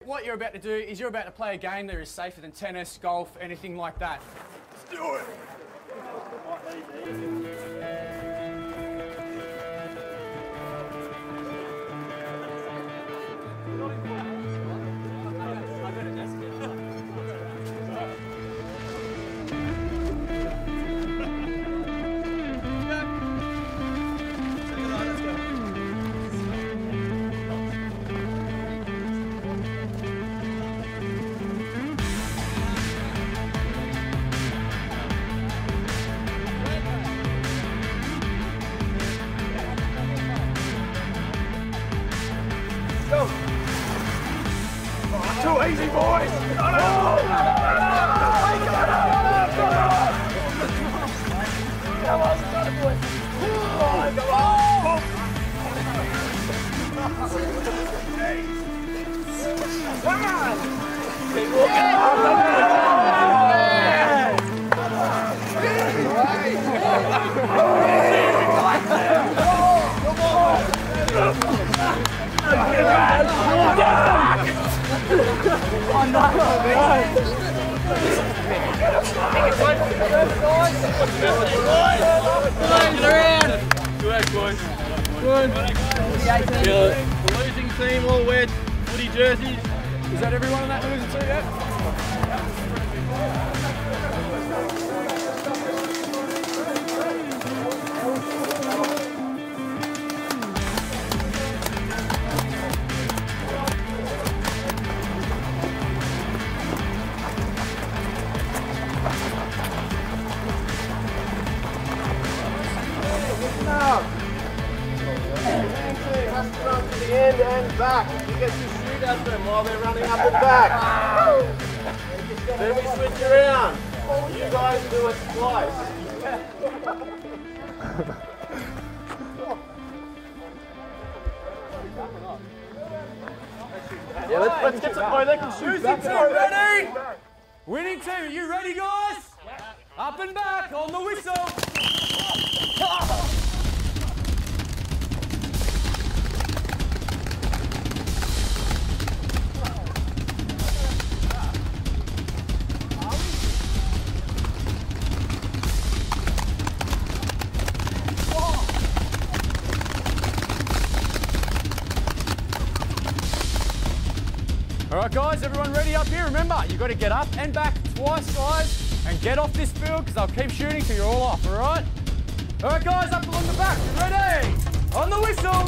What you're about to do is you're about to play a game that is safer than tennis, golf, anything like that. Let's do it! Go! Too easy, boys! No, no! Come on, boys! Come on! Come on! Keep walking! Oh no! Get around! Good work, boys. Good. The losing team all wear footy jerseys. Is that everyone on that losing team yet? Has to run to the end and back. You get to shoot at them while they're running up and back. Then we switch around. You guys do it twice. Yeah, let's get some point. They can shoot. Losing team ready? Winning team, are you ready, guys? Up and back on the whistle. All right, guys, everyone ready up here? Remember, you've got to get up and back twice, guys, and get off this field because I'll keep shooting till you're all off, all right? All right, guys, up along the back. Ready? On the whistle.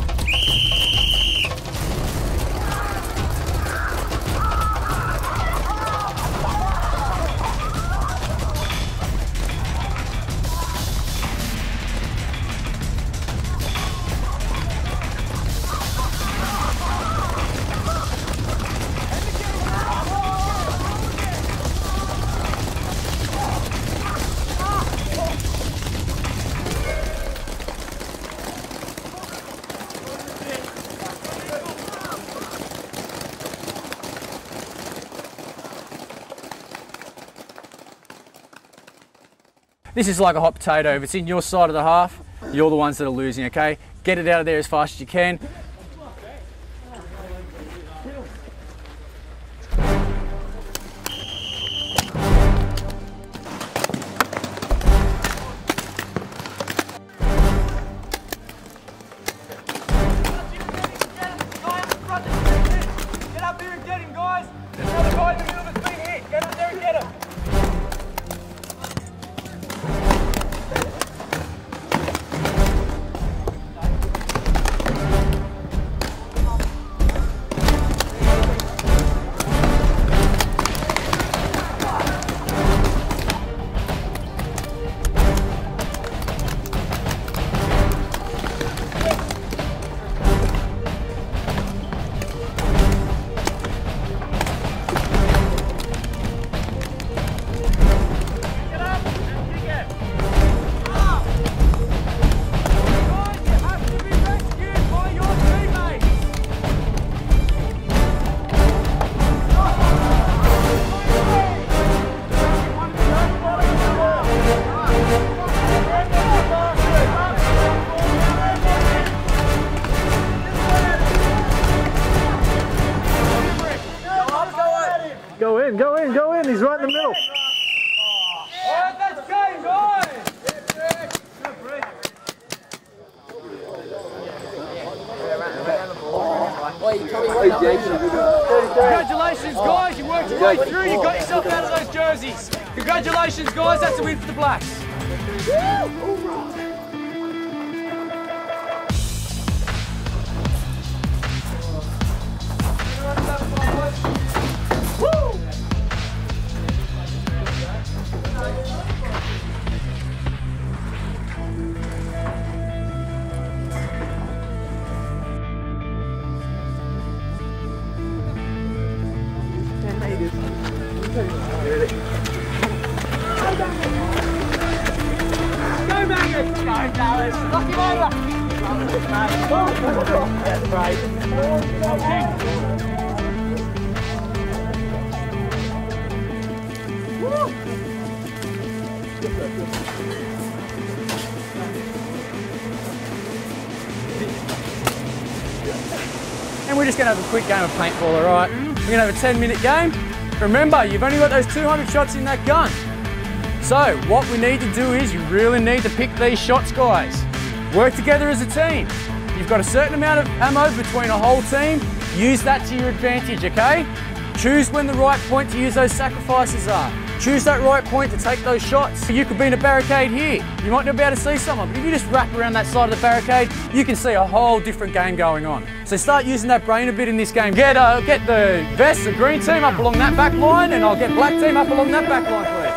This is like a hot potato. If it's in your side of the half, you're the ones that are losing, okay? Get it out of there as fast as you can. Get up here and get him, guys. There's another guy in the middle that's been hit. Get up there and get him. the middle. Alright, that's game, guys! Congratulations, guys, you worked your way through, you got yourself out of those jerseys. Congratulations, guys, that's a win for the Blacks. And we're just going to have a quick game of paintball, alright? We're going to have a 10-minute game. Remember, you've only got those 200 shots in that gun. So, what we need to do is you really need to pick these shots, guys. Work together as a team. You've got a certain amount of ammo between a whole team. Use that to your advantage, okay? Choose when the right point to use those sacrifices are. Choose that right point to take those shots. You could be in a barricade here. You might not be able to see someone, but if you just wrap around that side of the barricade, you can see a whole different game going on. So start using that brain a bit in this game. Get the vest, the green team up along that back line, and I'll get black team up along that back line, please.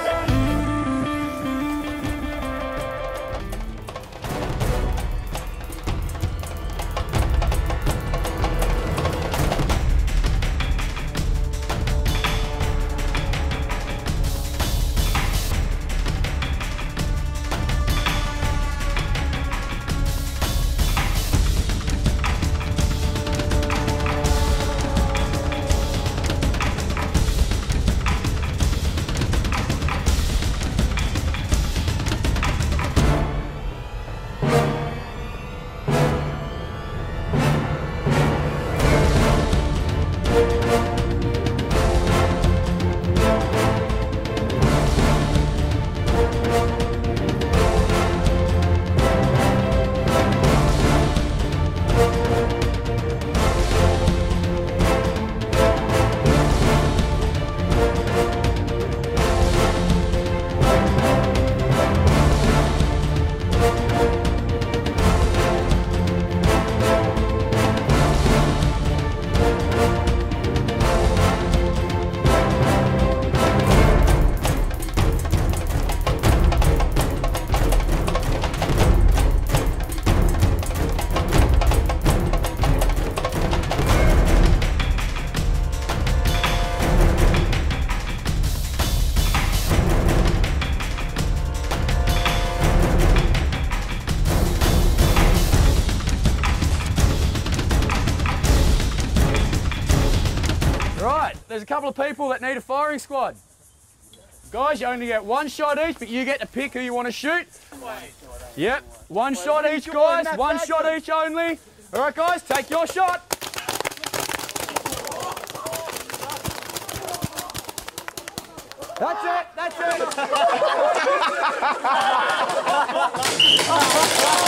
There's a couple of people that need a firing squad. Guys, you only get one shot each, but you get to pick who you want to shoot. Yep, one shot each, guys. One shot each only. All right, guys, take your shot. That's it, that's it.